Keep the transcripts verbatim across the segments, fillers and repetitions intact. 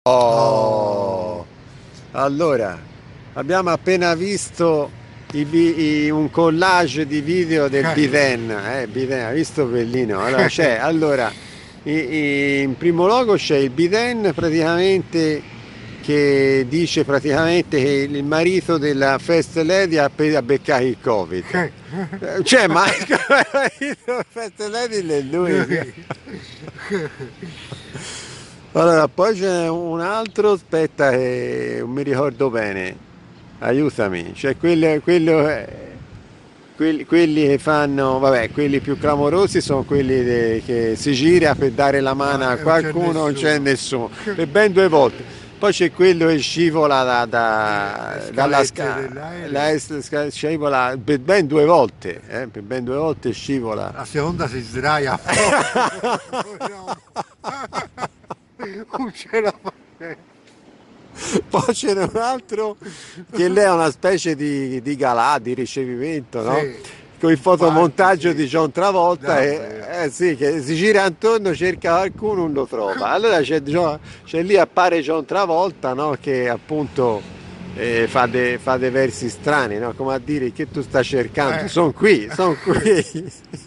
Oh, Oh, allora, abbiamo appena visto i vi- i- un collage di video del eh, Biden, eh, Biden, hai visto Bellino? Allora, c'è, allora, i- i- in primo luogo c'è il Biden praticamente che dice praticamente che il marito della First Lady ha appena beccato il Covid. eh, Eh, Cioè, ma il marito della First Lady è lui. lui. Allora, poi c'è un altro, aspetta, che non mi ricordo bene, aiutami, c'è quello, quello, eh, quelli, quelli che fanno, vabbè, quelli più clamorosi sono quelli de- che si gira per dare la mano Ma a non c'è qualcuno, non c'è nessuno. nessuno, per ben due volte. Poi c'è quello che scivola da, Le da- dalla scalette scala, la, dell'aereo. es- sca- scivola per ben due volte, eh, per ben due volte scivola. La seconda si sdraia proprio. No. Non ce la fa. Poi c'era un altro che lei è una specie di, di galà, di ricevimento, no? Sì, Con il parti, fotomontaggio sì. di John Travolta e Davvero. eh, sì, che si gira intorno, cerca qualcuno, non lo trova. Allora c'è, John- c'è lì appare John Travolta, no? Che appunto eh, fa, de- fa dei versi strani, no? Come a dire che tu stai cercando, Eh. sono qui, sono qui.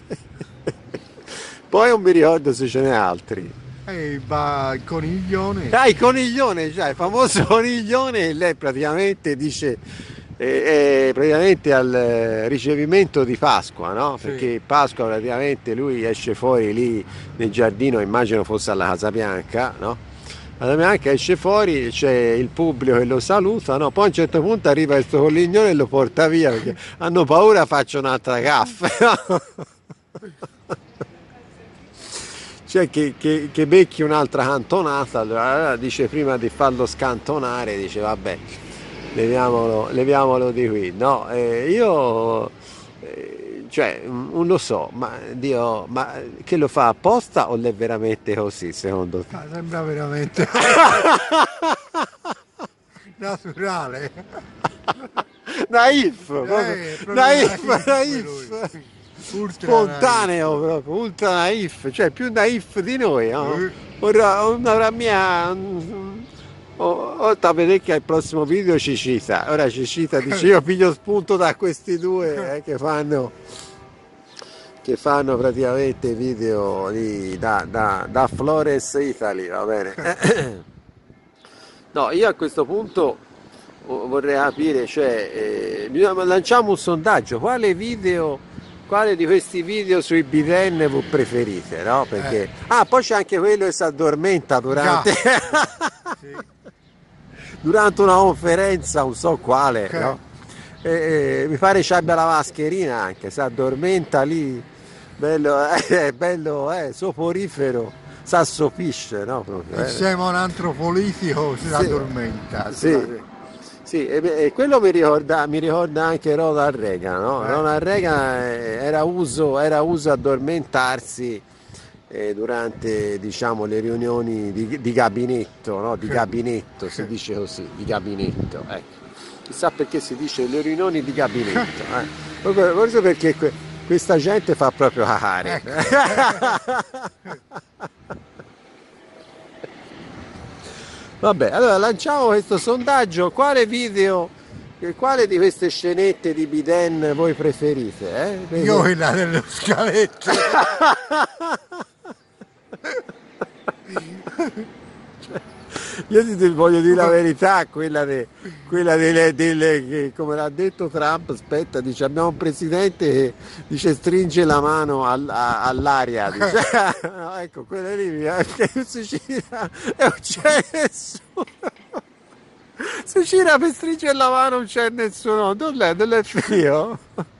Poi non mi ricordo se ce n'è altri. E va il coniglione. Ah, il coniglione, cioè, il famoso coniglione, lei praticamente dice, eh, eh, praticamente al eh, ricevimento di Pasqua, no? Sì. Perché Pasqua praticamente lui esce fuori lì nel giardino, immagino fosse alla Casa Bianca, no? Alla Casa Bianca esce fuori, c'è il pubblico che lo saluta, no? Poi a un certo punto arriva il suo coniglione e lo porta via perché hanno paura faccia un'altra gaffa, no? Cioè che, che, che becchi un'altra cantonata, allora dice prima di farlo scantonare, dice vabbè, leviamolo, leviamolo di qui. No, eh, io, eh, cioè, non lo so, ma Dio, ma che lo fa apposta o è veramente così secondo te? Ah, sembra veramente naturale. Naif, proprio, Eh, è proprio naif, naif lui. naif, Ultra spontaneo naif. proprio, ultra naif, cioè più naif di noi, no? Eh, Ora, una mia... Oh, oh, da vedere che al prossimo video ci cita, ora ci cita, dice io piglio spunto da questi due eh, che fanno che fanno praticamente video di, da, da, da Flores Italy, va bene? No, io a questo punto oh, vorrei capire, cioè, eh, bisogna- lanciamo un sondaggio, quale video, quale di questi video sui bidet voi preferite, no? eh, Perché, ah, poi c'è anche quello che si addormenta già. durante, Sì. durante una conferenza, non so quale, Eh, no? E, e mi pare ci abbia la mascherina anche, si addormenta lì, bello, eh, bello, eh, soporifero, s'assopisce, no? Proprio, eh. insieme a un altro politico si Sì, addormenta. sì, sì, e, beh, e quello mi ricorda, mi ricorda anche Ronald Reagan, no? Eh, Ronald Reagan eh, era uso, era uso addormentarsi eh, durante, diciamo, le riunioni di, di gabinetto, no? Di gabinetto, si dice così, di gabinetto, ecco. Chissà perché si dice le riunioni di gabinetto, eh. Proprio- Forse perché que- questa gente fa proprio cacare. ecco. Vabbè, allora lanciamo questo sondaggio. Quale video, eh, quale di queste scenette di Biden voi preferite? Eh? Io Perché- quella delle scalette. Io ti voglio dire la verità, quella, de- quella delle, delle- che, come l'ha detto Trump, aspetta, dice abbiamo un presidente che dice stringe la mano al- a- all'aria, dice, no, ecco, quella lì, perché in Sicilia e non c'è nessuno. Se gira per stringere la mano non c'è nessuno, dove è? Dove è Fio?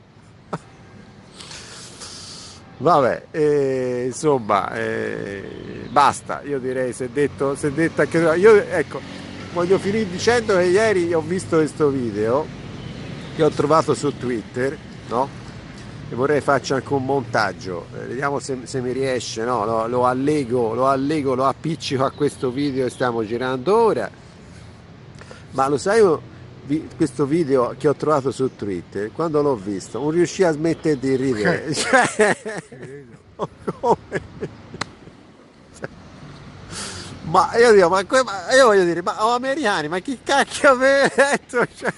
Vabbè, eh, insomma, eh, basta, io direi, se detto, se detto anche io, ecco, voglio finire dicendo che ieri ho visto questo video che ho trovato su Twitter, no? E vorrei faccia anche un montaggio, eh, vediamo se, se mi riesce, no? Lo, lo allego, lo allego, lo appiccico a questo video che stiamo girando ora. Ma lo sai, io vi- questo video che ho trovato su Twitter, quando l'ho visto, non riuscii a smettere di ridere. Cioè, Ci credo. come? Ma io dico, ma, que- ma io voglio dire, ma oh, americani, ma chi cacchio aveva detto? Cioè,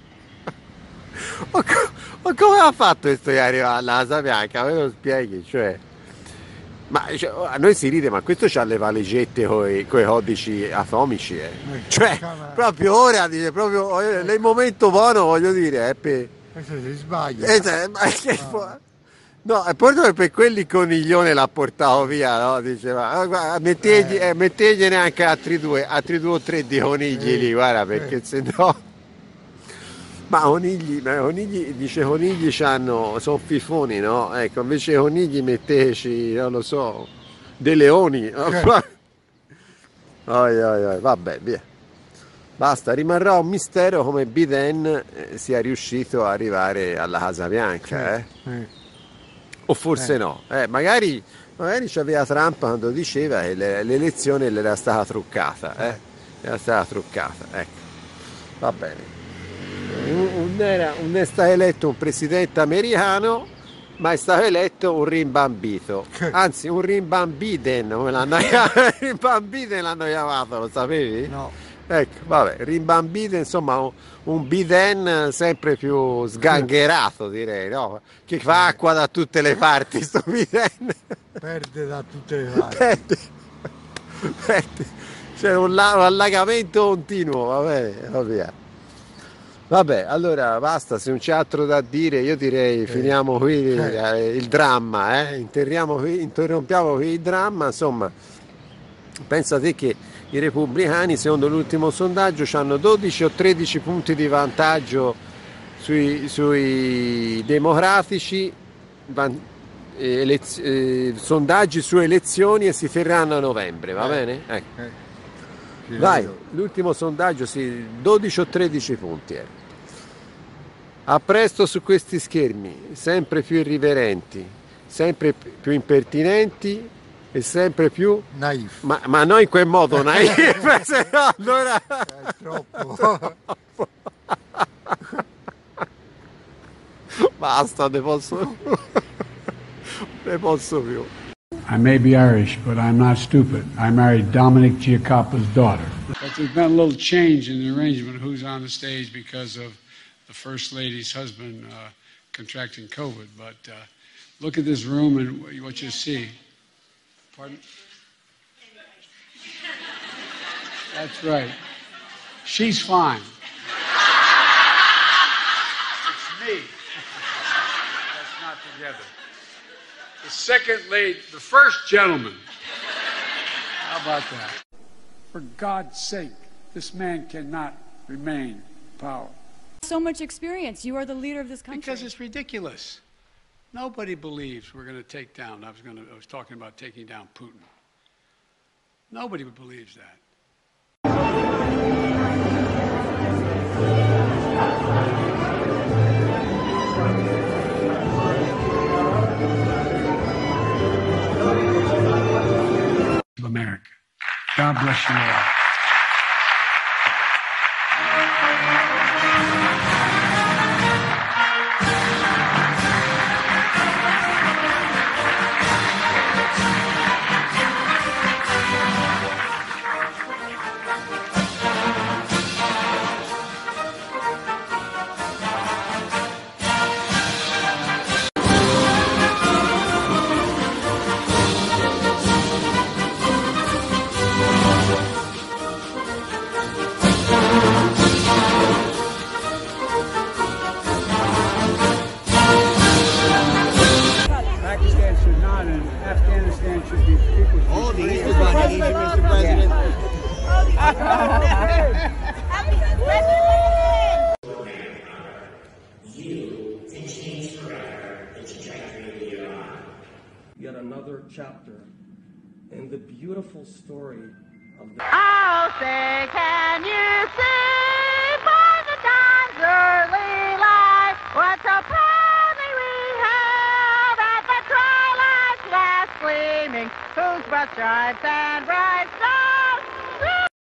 ma, co- ma come ha fatto questo di arrivare alla Casa Bianca? Me lo spieghi, cioè. Ma cioè, a noi si ride, ma questo c'ha le valigette con i codici atomici, eh. Ecco, Cioè, camera. proprio ora, dice, proprio eh, nel momento buono, voglio dire, è per... Questo si sbaglia. eh, cioè, ma che Ah, fu- no, è proprio che per quelli coniglione l'ha portato via, no? Diceva, "Ah, guarda, mettegli, eh, eh, mettegliene anche altri due, altri due o tre di conigli lì, sì, guarda, sì. perché se no... Ma conigli, ma conigli, dice conigli c'hanno, sono fifoni, no? Ecco, invece conigli metteci, non lo so, dei leoni. Certo. Oi, oi, oi, vabbè, via. Basta, rimarrà un mistero come Biden eh, sia riuscito ad arrivare alla Casa Bianca, Certo, eh? sì. O forse Eh, no. Eh, magari, magari c'aveva Trump quando diceva che le- l'elezione le era stata truccata, eh? eh, Era stata truccata, ecco. Va bene. Un, un era, non è stato eletto un presidente americano, ma è stato eletto un rimbambito. che- Anzi, un rimbambiden, come l'hanno chiamato? Rimbambiden l'hanno chiamato, lo sapevi? no, Ecco, vabbè, rimbambite, insomma, un, un biden sempre più che- sgangherato, direi, no? Che fa eh, acqua da tutte le parti, sto biden. perde da tutte le parti. Perde, perde. C'è un, la- un allagamento continuo, va bene, va via. Vabbè, allora basta, se non c'è altro da dire, io direi Eh, finiamo qui certo. eh, il dramma, eh? Interriamo qui, interrompiamo qui il dramma, insomma, pensa te che i repubblicani, secondo l'ultimo sondaggio, hanno dodici o tredici punti di vantaggio sui, sui democratici, van- eh, elez- eh, sondaggi su elezioni e si terranno a novembre, va Eh, bene? Ecco. eh, ci Vai, vedo. l'ultimo sondaggio, sì, dodici o tredici punti. eh. A presto su questi schermi, sempre più irriverenti, sempre pi- più impertinenti e sempre più... Naif. Ma, ma non in quel modo, naif, se no allora... È troppo. Basta, ne posso... ne posso più. I may be Irish, but I'm not stupid. I married Dominic Giacoppa's daughter. But there's been a little change in the arrangement of who's on the stage because of the First Lady's husband uh, contracting COVID. But uh, look at this room and what you see. Pardon? That's right. She's fine. It's me. That's not together. The second lady, the first gentleman. How about that? For God's sake, this man cannot remain in power. So much experience. You are the leader of this country. Because it's ridiculous. Nobody believes we're going to take down. I was going to. I was talking about taking down Putin. Nobody believes that. Of America. God bless you all. Pakistan should not, and Afghanistan should be people. Oh, the Easter Bunny, Easter, Mister President. Yet another chapter in the beautiful story of the Oh, say, can you see by the dawn's early light what so proudly we hailed at the twilight's last gleaming, whose broad stripes and